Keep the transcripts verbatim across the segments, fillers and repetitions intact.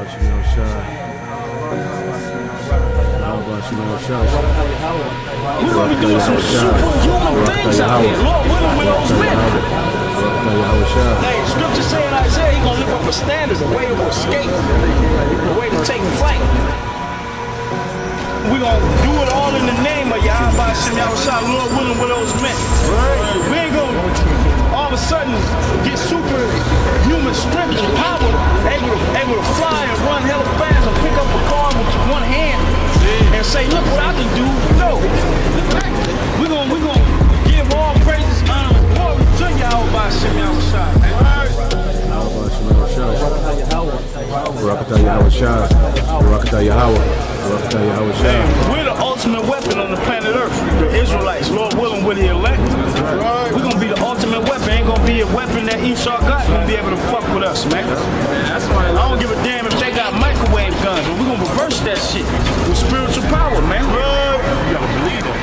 Shimon Shah. Yahweh Shimon Shah. We're going to be doing some superhuman things out here. Lord willing, with those men. Hey, scripture saying Isaiah, he's going to lift up a standard, a way to escape, a way to take flight. We're going to do it all in the name of Yahweh Shimon Shah, Lord willing, with those men. We ain't going to all of a sudden get superhuman strength and power, able to, able to fly and run hella fast and pick up a car with one hand and say, look what I can do. No. We're going we're gonna give all praises, honor, and glory to Yahweh Shimon Shah. Yahweh Shimon Shah. Barakatah Yahweh Shah. Barakatah Yahweh. Barakatah Yahweh Shah. We're the ultimate weapon on the planet Earth. The Israelites, Lord willing, we're the elect. We're going to be the ultimate weapon. Ain't going to be a weapon that Esau got going to be able to fuck with us, man. That's why I don't give a damn if they got microwave guns, but we're going to reverse that shit with spiritual power, man. You gotta believe it.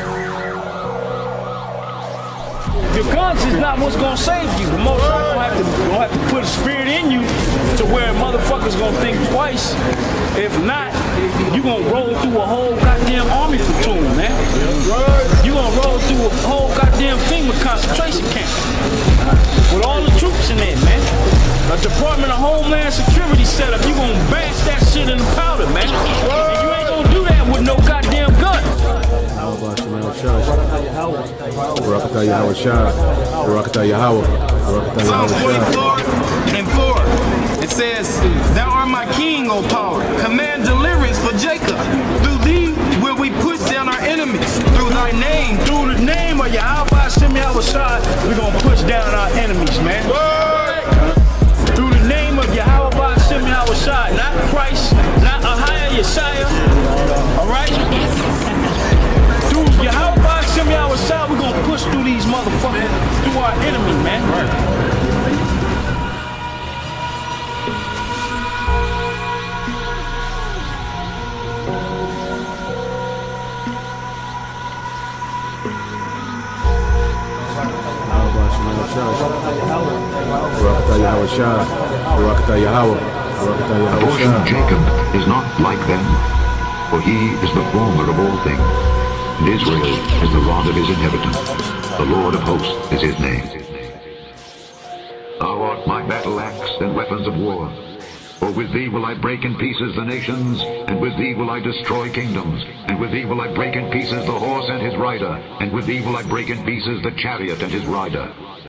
Your guns is not what's gonna save you. The most gonna have to gonna have to put a spirit in you to where motherfuckers gonna think twice. If not, you gonna roll through a whole goddamn army platoon, man. You gonna roll through a whole goddamn FEMA concentration camp with all the troops in there, man. A Department of Homeland Security setup. You gonna bash that shit in the powder, man. And you ain't gonna do that with no goddamn gun. Barakatah Yahweh Shah. Barakatah Yahweh. Barakatah Yahweh Psalm forty-four and four. It says, Thou art my king, O power. Command deliverance for Jacob. Through thee will we put down our enemies. Through thy name. Through the name of Yahweh Shimon Shah, we're gonna push down our enemies, man. Through the name of Yahweh Shimon Shah, not Christ, not Ahia Yeshaya. Alright? Through Yahweh Shimon Shah, we're gonna push through these motherfuckers, through our enemy, man. Right. Barakatah Yahweh Shah. Barakatah Yahweh. Barakatah The Yahweh portion Shah. of Jacob is not like them, for he is the former of all things, and Israel is the rod of his inheritance. The Lord of hosts is his name. Thou art my battle axe and weapons of war. For with thee will I break in pieces the nations, and with thee will I destroy kingdoms, and with thee will I break in pieces the horse and his rider, and with thee will I break in pieces the chariot and his rider.